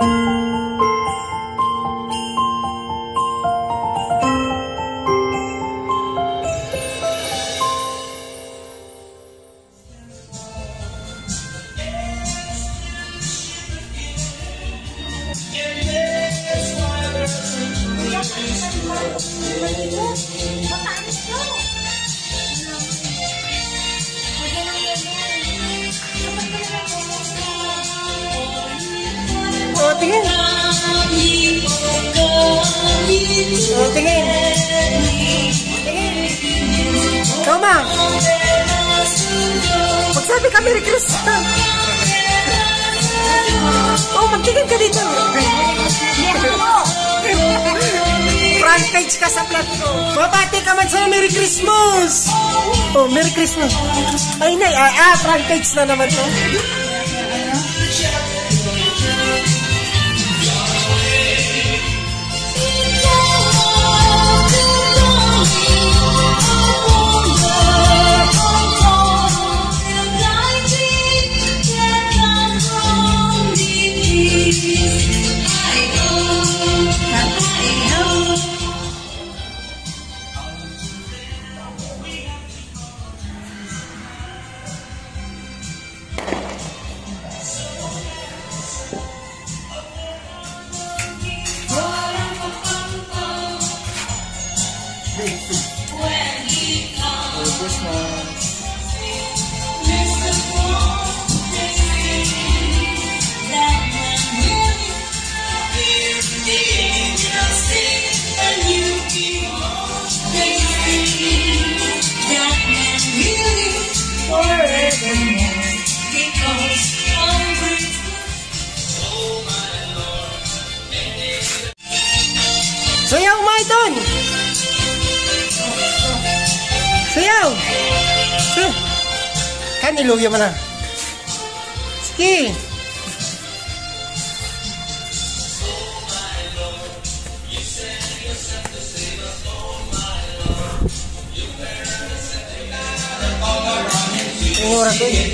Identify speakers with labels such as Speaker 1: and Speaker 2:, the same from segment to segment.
Speaker 1: Oh, tingin. Oh, tingin. Ikaw, ma. Magsabi ka, Merry Christmas. Oh, magtingin ka dito. Front page ka sa vlog ko. Mabati ka man sa'yo, Merry Christmas. Oh, Merry Christmas. Ay, nay. Front page na naman to. Sayaw, Maidon! Sayaw! Kan iluya mo na. Sige! Ang oras ko eh.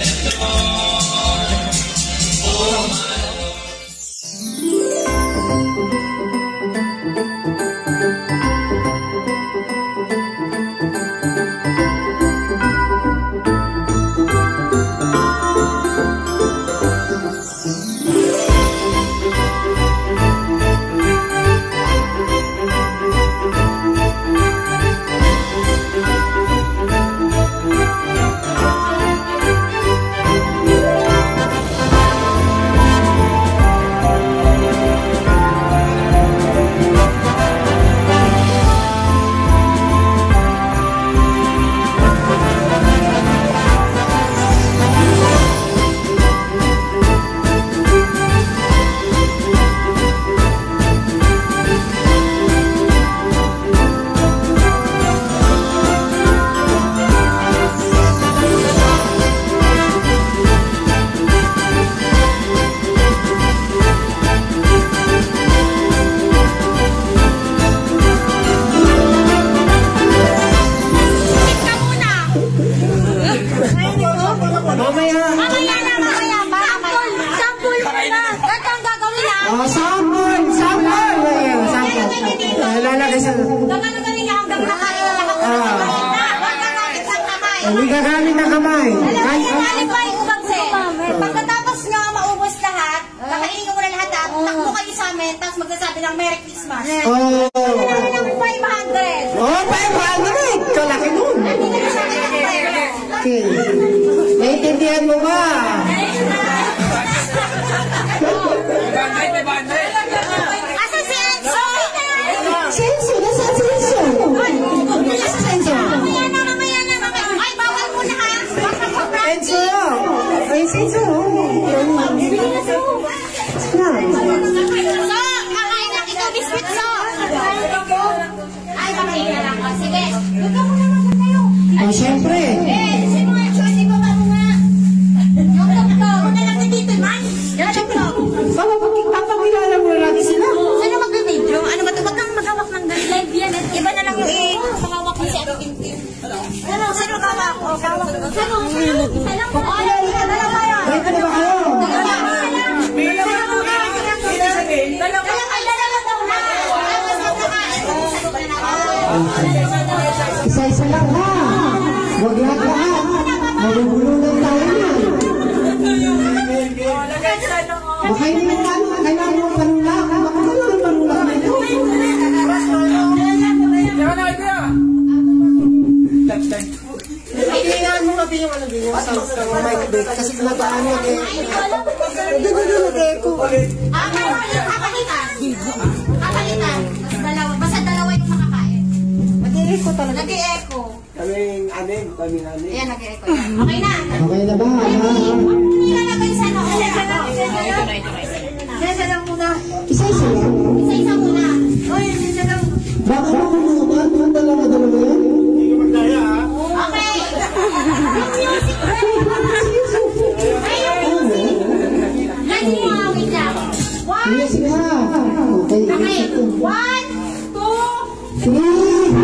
Speaker 1: Hindi gagamit na kamay.
Speaker 2: Pagkatapos nyo maubos lahat, kakainin nyo muna lahat, takbo kayo sa amin, tapos magsasabi ng Merry Christmas.
Speaker 1: Oh.
Speaker 2: Ng 500.
Speaker 1: Oh, 500! Kalaki nun. Okay. Naiintindihan mo ba?
Speaker 2: Asa si Enzo?
Speaker 1: Si Enzo? Nasaan si Enzo? Nasa si Enzo?
Speaker 2: Mamaya na. Ay, bawal mo na ha.
Speaker 1: Enzo! Ay, si Enzo.
Speaker 2: So, kakain lang ito, biscuit so. Ay, kakain na lang. Sige. Huwag ka muna naman kayo.
Speaker 1: Oh, siyempre.
Speaker 2: Sino nga? Kasi baba mo nga. Yung doktor. Una lang na dito, man. Yung doktor.
Speaker 1: Papakilala mo lagi sila.
Speaker 2: Sino mag-video? Ano ba ito? Wag kang magawak ng live yan. Iba na lang yung pangawak mo si Ate Tintin. Ano? Sino kawak? Sino? Dito na ba kayo?
Speaker 3: Baka hindi mo ano, kailangan mo panulak. Baka kailangan panulak na ito.
Speaker 1: Kailangan mo natin yung ano din, yung sounds ng mic break. Kasi nagaan mo din. Nag-echo.
Speaker 2: Kapalitan. Basta dalawa yung makakain.
Speaker 1: Nag-echo talaga.
Speaker 2: Nag-echo.
Speaker 1: Kaming anim.
Speaker 2: Ayan, nag-echo yan. Okay na.
Speaker 3: Okay na ba?
Speaker 2: Nilalagay sa ano. Isa lang muna.
Speaker 3: Isa-isa lang.
Speaker 2: Isa-isa muna. Uy, isa lang.
Speaker 3: Baka muna. Ang dalawa-dalawa yan?
Speaker 2: Okay. Yung music break. Ayun, music. Lagi mo awit lang.
Speaker 3: Music ha. Okay.
Speaker 2: Okay. 1, 2,
Speaker 3: 3.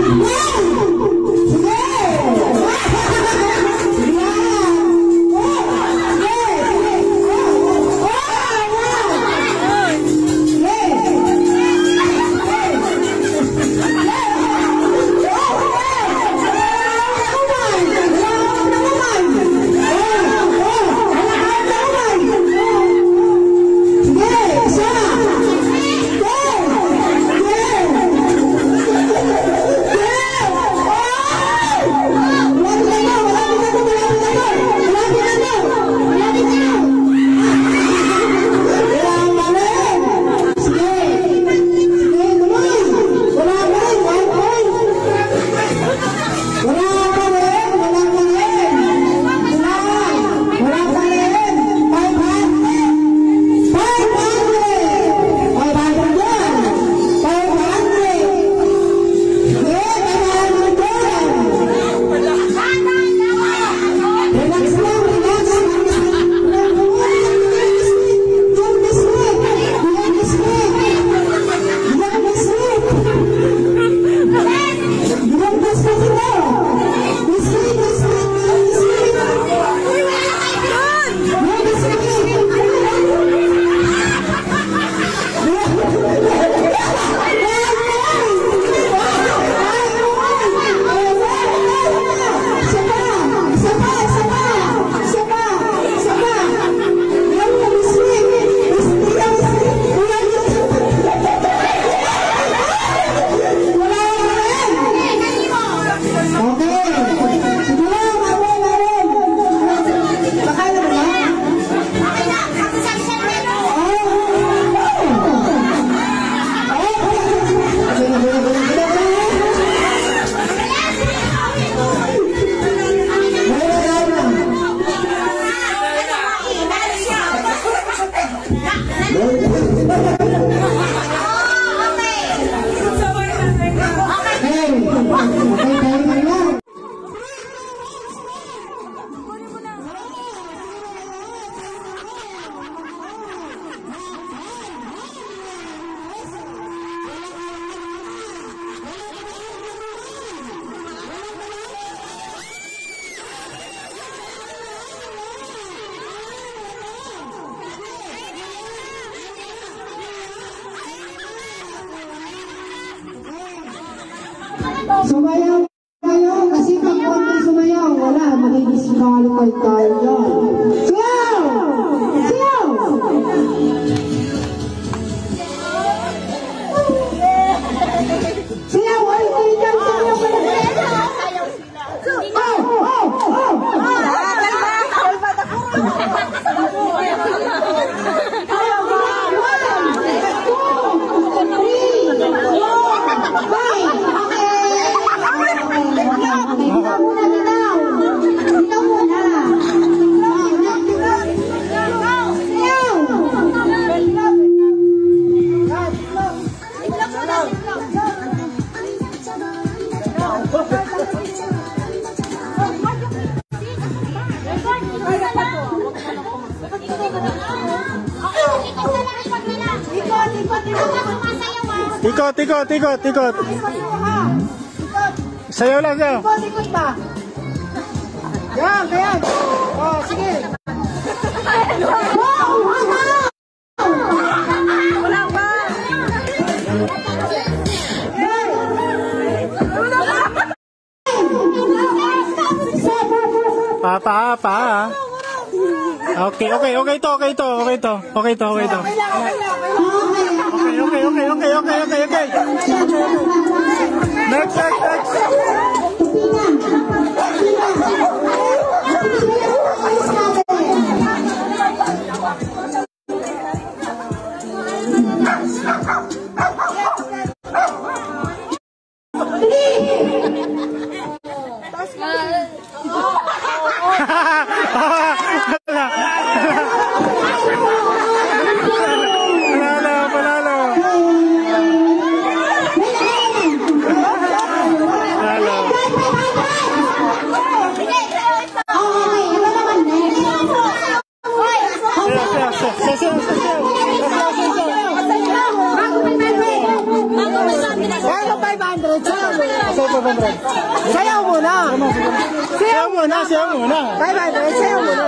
Speaker 3: Sumayaw kayo kasi pag konti sumayaw, wala, mag-disqualify tayo dyan. Siyaw! Siyaw! Siyaw! Ay, siyaw! Siyaw!
Speaker 1: Ikot. Sayaw lang, sayaw.
Speaker 3: Ikot ba? Yan, yan. Oh, sige. Wala ba?
Speaker 1: Pa.
Speaker 4: Okay to. Okay. Next.
Speaker 1: Sayaw muna. Bye. Sayaw muna.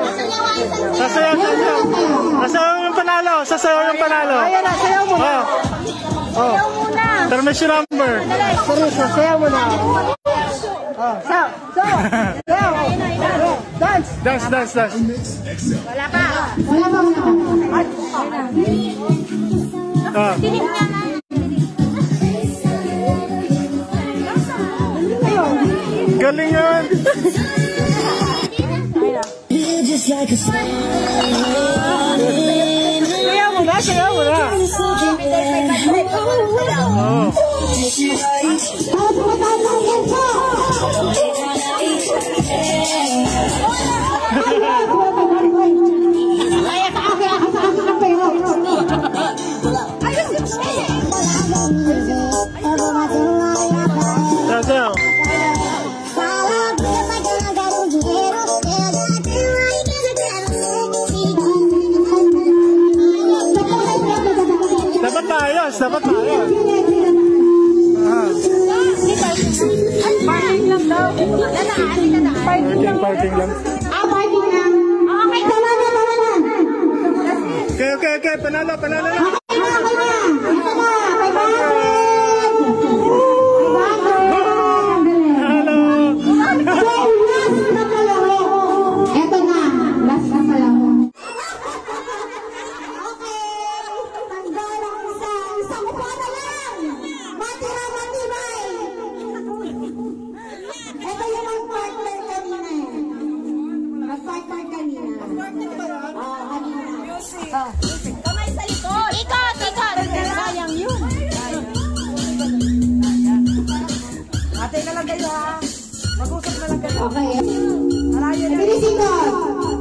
Speaker 4: Sasayaw yung panalo.
Speaker 1: Ayan na, sayaw muna.
Speaker 2: Sayaw muna.
Speaker 4: Permission number.
Speaker 1: Sayaw muna. Sayaw. Dance.
Speaker 2: Wala pa.
Speaker 4: Galing yun.
Speaker 1: Sayaw muna.
Speaker 4: Sasayaw. Dapat maayos.
Speaker 2: Parking lang daw.
Speaker 4: Parking lang.
Speaker 3: Parking lang. Okay, tama na.
Speaker 4: Okay, panalo na.
Speaker 3: Panalo. Eto na, last na pala mo. Isang upo na lang. Matira matibay. Ito yung mag-partner kanina. Mag-partner kanina.
Speaker 2: Kamay sa likod. Ikot. Sayang yun.
Speaker 1: Ate na lang kayo ha. Mag-usap na lang kayo.
Speaker 3: Okay. Bilis ito.